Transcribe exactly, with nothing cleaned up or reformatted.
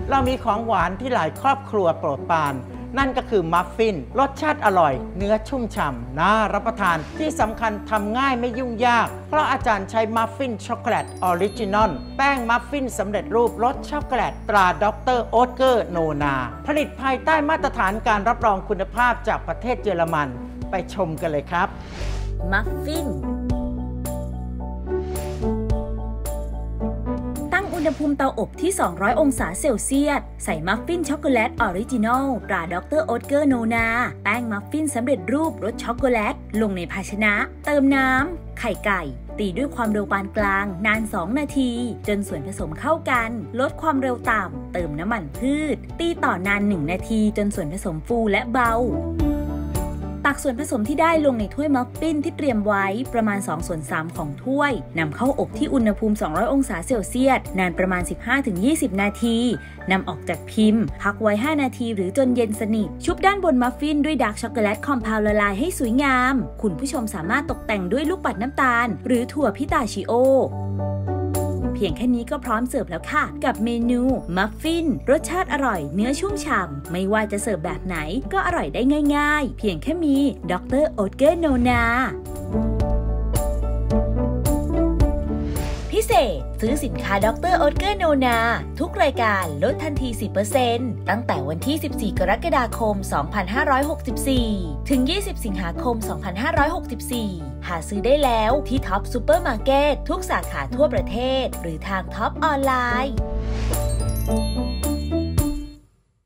เรามีของหวานที่หลายครอบครัวโปรดปรานนั่นก็คือมัฟฟินรสชาติอร่อยเนื้อชุ่มฉ่ำน่ารับประทานที่สำคัญทำง่ายไม่ยุ่งยากเพราะอาจารย์ใช้มัฟฟินช็อกโกแลตออริจินอลแป้งมัฟฟินสำเร็จรูปรสช็อกโกแลตตราด็อกเตอร์โอตเกอร์โนนาผลิตภายใต้มาตรฐานการรับรองคุณภาพจากประเทศเยอรมันไปชมกันเลยครับมัฟฟินอุณหภูมิเตาอบที่สองร้อยองศาเซลเซียสใส่มัฟฟินช็อกโกแลตออริจินอลตราด็อกเตอร์โอตเกอร์โนนาแป้งมัฟฟินสำเร็จรูปรสช็อกโกแลตลงในภาชนะเติมน้ำไข่ไก่ตีด้วยความเร็วปานกลางนานสองนาทีจนส่วนผสมเข้ากันลดความเร็วต่ำเติมน้ำมันพืชตีต่อนานหนึ่งนาทีจนส่วนผสมฟูและเบาตักส่วนผสมที่ได้ลงในถ้วยมัฟฟินที่เตรียมไว้ประมาณสองส่วนสามของถ้วยนำเข้าอบที่อุณหภูมิสองร้อยองศาเซลเซียสนานประมาณ สิบห้าถึงยี่สิบ นาทีนำออกจากพิมพ์พักไว้ห้านาทีหรือจนเย็นสนิทชุบด้านบนมัฟฟินด้วยดาร์กช็อกโกแลตคอมเพลละลายให้สวยงามคุณผู้ชมสามารถตกแต่งด้วยลูกปัดน้ำตาลหรือถั่วพิตาชิโอเพียงแค่นี้ก็พร้อมเสิร์ฟแล้วค่ะกับเมนูมัฟฟินรสชาติอร่อยเนื้อชุ่มฉ่ำไม่ว่าจะเสิร์ฟแบบไหนก็อร่อยได้ง่ายๆเพียงแค่มีด็อกเตอร์โอตเกอร์โนนาพิเศษซื้อสินค้าด็อกเตอร์โอตเกอร์โนนาทุกรายการลดทันที สิบเปอร์เซ็นต์ ตั้งแต่วันที่สิบสี่กรกฎาคมสองพันห้าร้อยหกสิบสี่ถึงยี่สิบสิงหาคมสองพันห้าร้อยหกสิบสี่หาซื้อได้แล้วที่ท็อปซูเปอร์มาร์เก็ตทุกสาขาทั่วประเทศหรือทางท็อปออนไลน์